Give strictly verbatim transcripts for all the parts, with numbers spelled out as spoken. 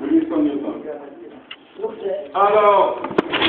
huit cents newtons. Alors,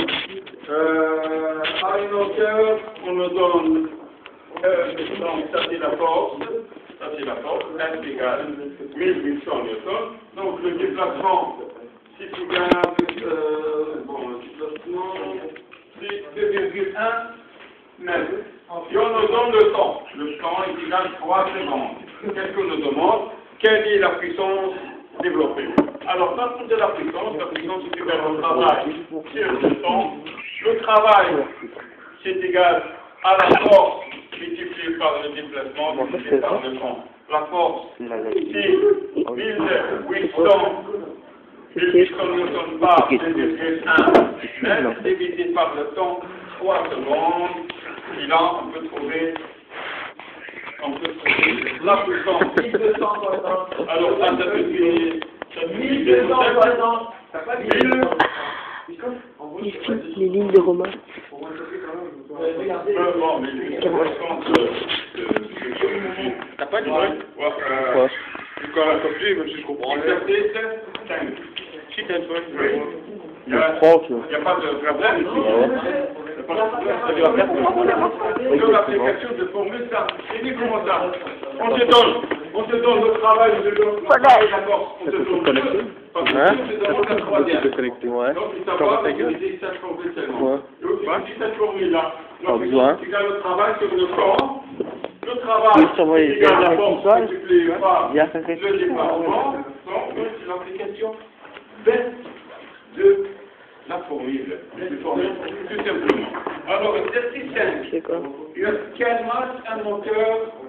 euh, à une hauteur, on me donne, euh, donc ça c'est la force, ça c'est la force, F égale mille huit cents newtons. Donc le déplacement, si tu gagnes, euh, bon, le déplacement, c'est deux virgule un mètres. Et on nous donne le temps. Le temps est égal à trois secondes. Qu'est-ce qu'on nous demande? Quelle est la puissance développée? Alors, quand on dit la puissance, la puissance est égale au travail sur le temps. Le travail, c'est égal à la force multipliée par le déplacement multiplié par le temps. La force, c'est mille huit cents newtons par deux virgule un mètres divisé par le temps, trois secondes. Et là, on peut trouver, on peut trouver la puissance. mille deux cent soixante. Alors, ça, ça peut être mille deux cent soixante. Il filme les lignes de Romain. T'as pas dit vrai? Ouais. Du coup, la copie, même si je comprends rien. Il n'y a pas de problème ici. Sur l'application de formule, ça, c'est dit comment ça. On te donne, on te donne le travail de l'autre, d'accord. On te donne deux, parce que tu te demandes la troisième. Donc, il savoir utiliser cette formule seulement. Et aussi, utiliser cette formule-là. Donc, il gagne le travail sur le corps. Le travail égale la force multipliée par le déplacement. Donc, c'est l'application bête de la formule. Tout simplement. Alors, exercice cinq. Quelle masse un moteur